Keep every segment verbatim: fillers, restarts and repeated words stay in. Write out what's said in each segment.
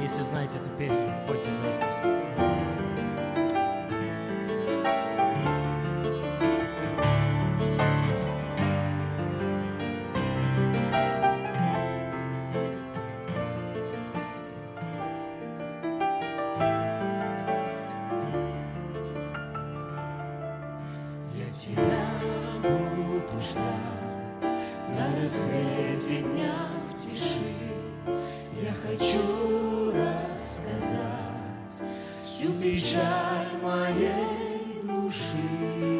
Если знаете эту песню, пойте вместе с нами. Я тебя буду ждать на рассвете дня в тиши. Я хочу рассказать всю печаль моей души.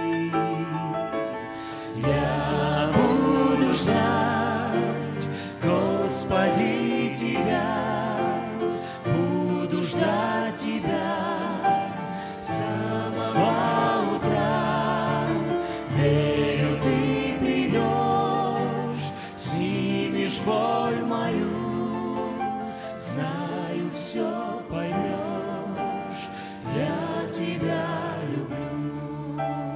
Я буду ждать, Господи, Тебя, буду ждать Тебя с самого утра. Верю, Ты придешь, снимешь боль мою, знаю, все поймешь, я Тебя люблю.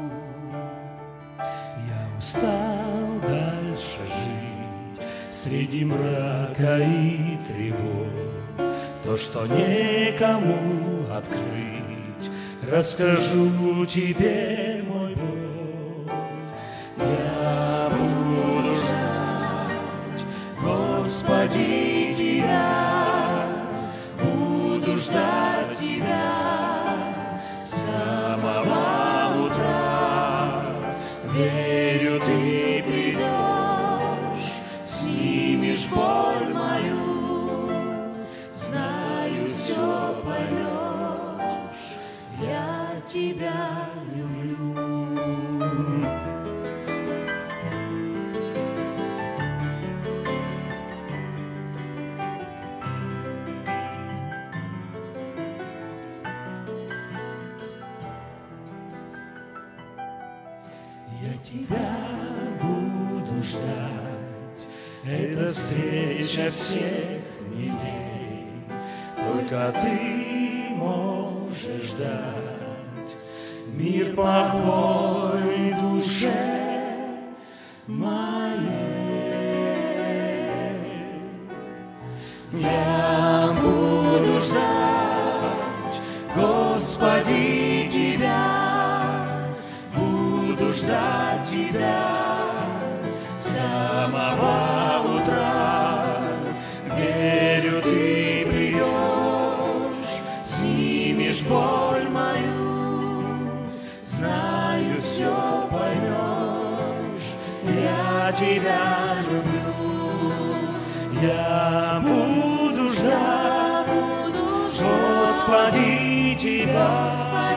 Я устал дальше жить среди мрака и тревог. То, что некому открыть, расскажу теперь, мой Бог. Я буду ждать, Господи, Тебя, буду ждать Тебя с самого утра. Верю, Ты придешь, снимешь боль мою, знаю, все поймешь, я Тебя люблю. Я Тебя буду ждать, эта встреча всех милей. Только Ты можешь дать мир, покой душе моей. Я буду ждать, Господи, Тебя, буду ждать Тебя с самого утра. Верю, Ты придешь, снимешь боль мою, знаю, все поймешь, я Тебя люблю. Я буду ждать, Господи, Тебя,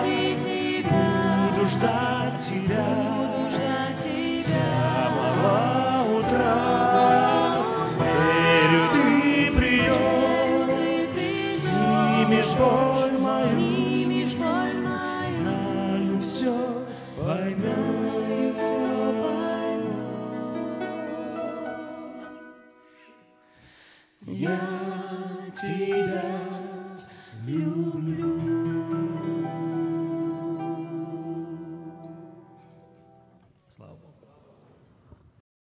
буду ждать Тебя с самого утра. Верю, Ты придешь, снимешь боль мою, знаю, все поймешь, я Тебя люблю.